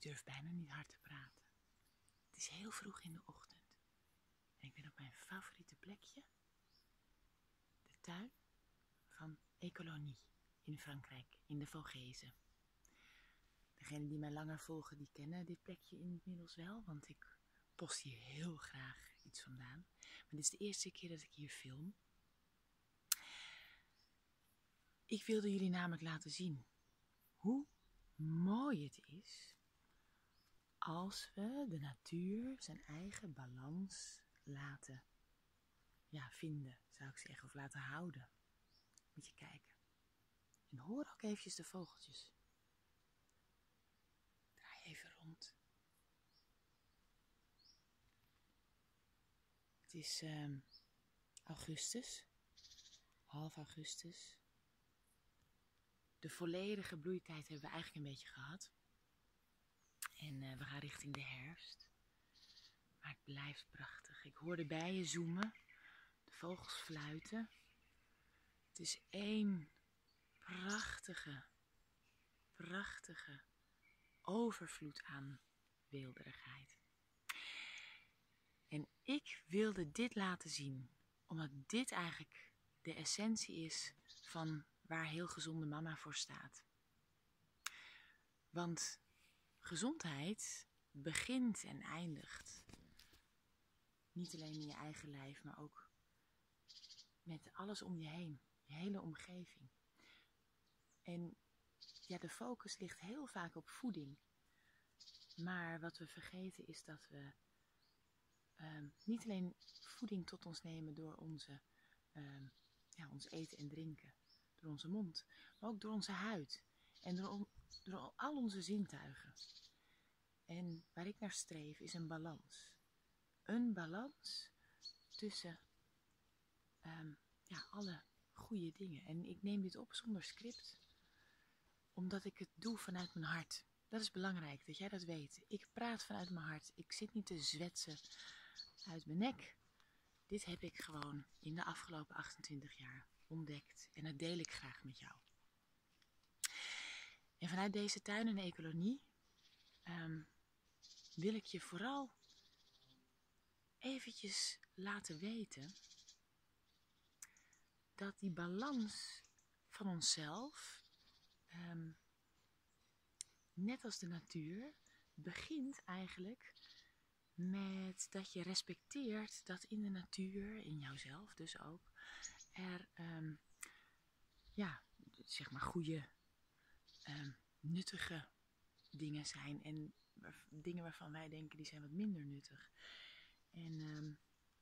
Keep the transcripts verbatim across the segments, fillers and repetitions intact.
durf bijna niet hard te praten. Het is heel vroeg in de ochtend. En ik ben op mijn favoriete plekje. De tuin van Ecolonie in Frankrijk, in de Vogese. Degenen die mij langer volgen, die kennen dit plekje inmiddels wel. Want ik post hier heel graag iets vandaan. Maar dit is de eerste keer dat ik hier film. Ik wilde jullie namelijk laten zien hoe mooi het is als we de natuur zijn eigen balans laten ja, vinden, zou ik zeggen, of laten houden. Moet je kijken. En hoor ook eventjes de vogeltjes. Draai even rond. Het is uh, augustus, half augustus. De volledige bloeitijd hebben we eigenlijk een beetje gehad. En uh, we gaan richting de herfst. Maar het blijft prachtig. Ik hoor de bijen zoemen. De vogels fluiten. Het is één prachtige, prachtige overvloed aan weelderigheid. En ik wilde dit laten zien. Omdat dit eigenlijk de essentie is van waar Heel Gezonde Mama voor staat. Want gezondheid begint en eindigt niet alleen in je eigen lijf, maar ook met alles om je heen. Je hele omgeving. En ja, de focus ligt heel vaak op voeding. Maar wat we vergeten is dat we uh, niet alleen voeding tot ons nemen door onze, uh, ja, ons eten en drinken. Door onze mond, maar ook door onze huid. En door, door al onze zintuigen. En waar ik naar streef is een balans. Een balans tussen um, ja, alle goede dingen. En ik neem dit op zonder script. Omdat ik het doe vanuit mijn hart. Dat is belangrijk, dat jij dat weet. Ik praat vanuit mijn hart. Ik zit niet te zwetsen uit mijn nek. Dit heb ik gewoon in de afgelopen achtentwintig jaar ontdekt. En dat deel ik graag met jou. En vanuit deze tuin en ecolonie um, wil ik je vooral eventjes laten weten dat die balans van onszelf, um, net als de natuur, begint eigenlijk met dat je respecteert dat in de natuur, in jouzelf dus ook, er um, ja, zeg maar goede, um, nuttige dingen zijn en dingen waarvan wij denken die zijn wat minder nuttig. En um,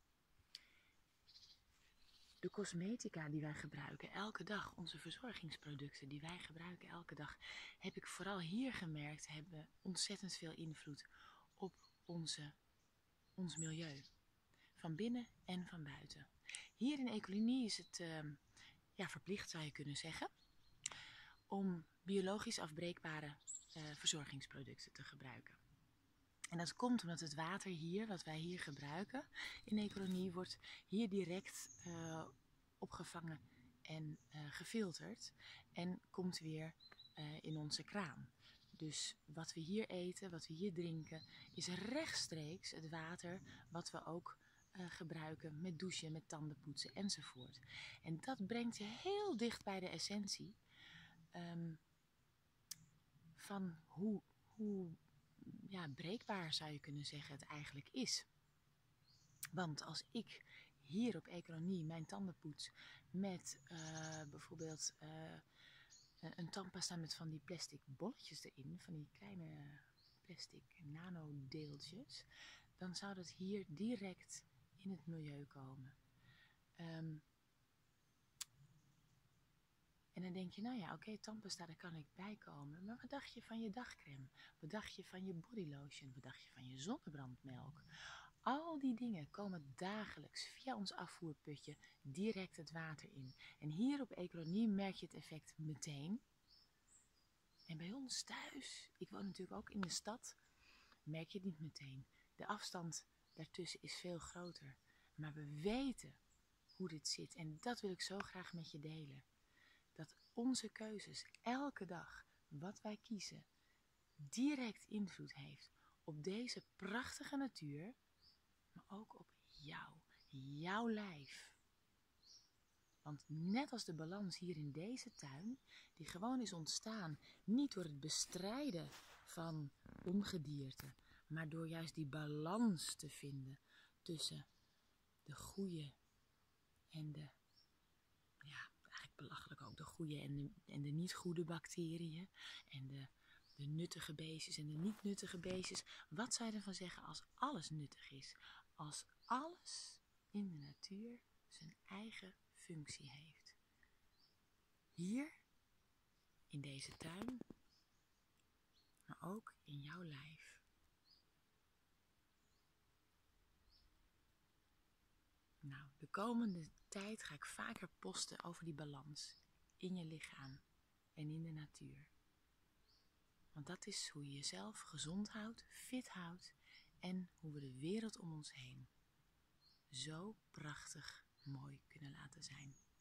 de cosmetica die wij gebruiken elke dag, onze verzorgingsproducten die wij gebruiken elke dag, heb ik vooral hier gemerkt, hebben ontzettend veel invloed op onze, ons milieu. Van binnen en van buiten. Hier in Ecolonie is het uh, ja, verplicht, zou je kunnen zeggen, om biologisch afbreekbare uh, verzorgingsproducten te gebruiken. En dat komt omdat het water hier, wat wij hier gebruiken in Ecolonie, wordt hier direct uh, opgevangen en uh, gefilterd en komt weer uh, in onze kraan. Dus wat we hier eten, wat we hier drinken, is rechtstreeks het water wat we ook uh, gebruiken met douchen, met tandenpoetsen enzovoort. En dat brengt je heel dicht bij de essentie um, van hoe, hoe ja, breekbaar, zou je kunnen zeggen, het eigenlijk is. Want als ik hier op Ecolonie mijn tanden poets met uh, bijvoorbeeld uh, een tandpasta met van die plastic bolletjes erin, van die kleine plastic nanodeeltjes, dan zou dat hier direct in het milieu komen. Um, en dan denk je, nou ja, oké, okay, tandpasta, daar kan ik bij komen. Maar wat dacht je van je dagcreme? Wat dacht je van je bodylotion? Wat dacht je van je zonnebrandmelk? Al die dingen komen dagelijks via ons afvoerputje direct het water in. En hier op Ecolonie merk je het effect meteen. En bij ons thuis, ik woon natuurlijk ook in de stad, merk je het niet meteen. De afstand daartussen is veel groter. Maar we weten hoe dit zit. En dat wil ik zo graag met je delen. Dat onze keuzes elke dag, wat wij kiezen, direct invloed heeft op deze prachtige natuur, maar ook op jou, jouw lijf. Want net als de balans hier in deze tuin, die gewoon is ontstaan, niet door het bestrijden van ongedierte, maar door juist die balans te vinden tussen de goede en de, ja, eigenlijk belachelijk ook, de goede en de, en de niet goede bacteriën en de, de nuttige beestjes en de niet nuttige beestjes. Wat zou je ervan zeggen als alles nuttig is? Als alles in de natuur zijn eigen functie heeft. Hier, in deze tuin, maar ook in jouw lijf. Nou, de komende tijd ga ik vaker posten over die balans in je lichaam en in de natuur. Want dat is hoe je jezelf gezond houdt, fit houdt en hoe we de wereld om ons heen zo prachtig mooi kunnen laten zijn.